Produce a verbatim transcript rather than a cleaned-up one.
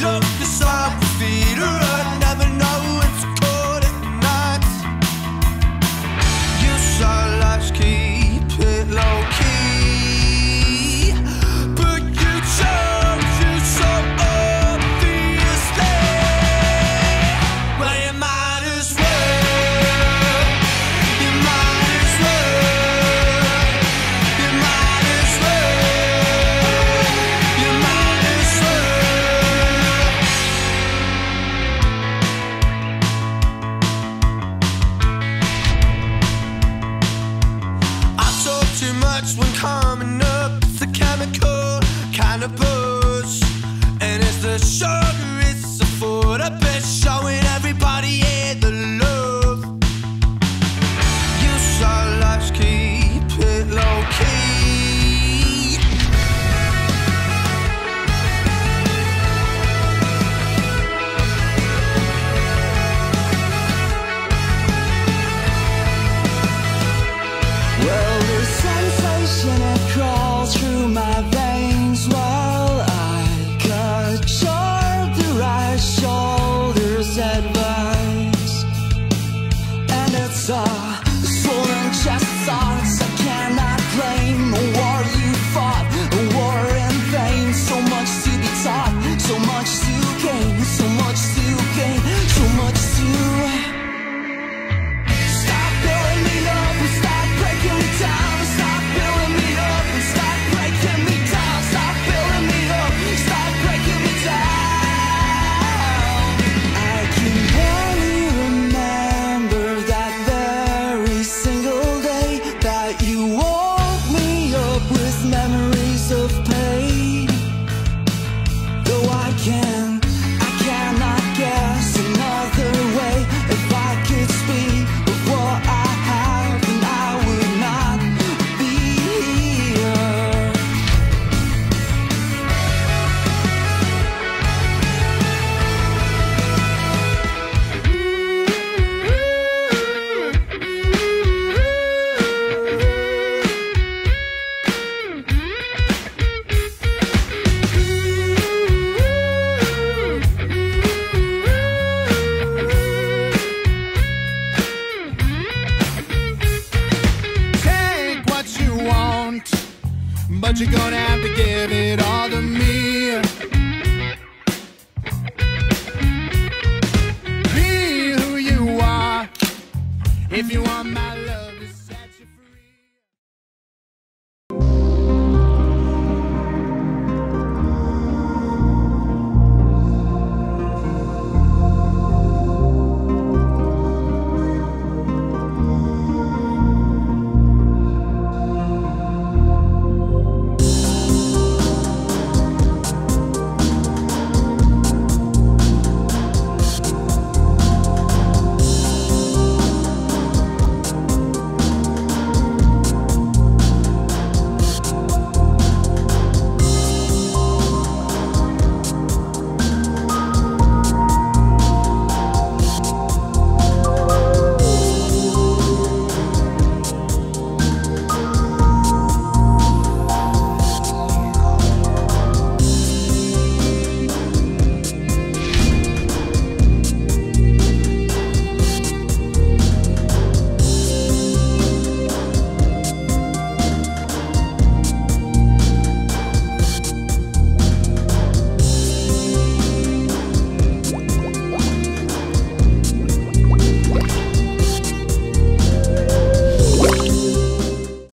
Look beside the feet, or I never know it's cold at night. You saw life, keep it low key, but you chose you so obviously. Well, you might as well, you might as well, you might as well, you might as well. I talk too much when coming up. It's a chemical kind of buzz, and it's the sugar, it's a for the best, showing everybody yeah, the love. You saw life, keep it low key. Well, the sensation, it crawls through my veins while I cut your right shoulder's advice. And it's a swollen chest thoughts I cannot claim. A war you fought, a war in vain. So much to be taught, so much to gain, so much to gain, so much to. Stop building me up and stop breaking me down. Stop building me up and stop breaking me down. Stop building me up, stop breaking me down. I can barely remember that very single day that you woke me up with memories of pain. Though I can, I cannot guess another way. If I could speak of what I have, then I would not be here. Take what you want, but you're gonna have to give it all to me. Be who you are if you want my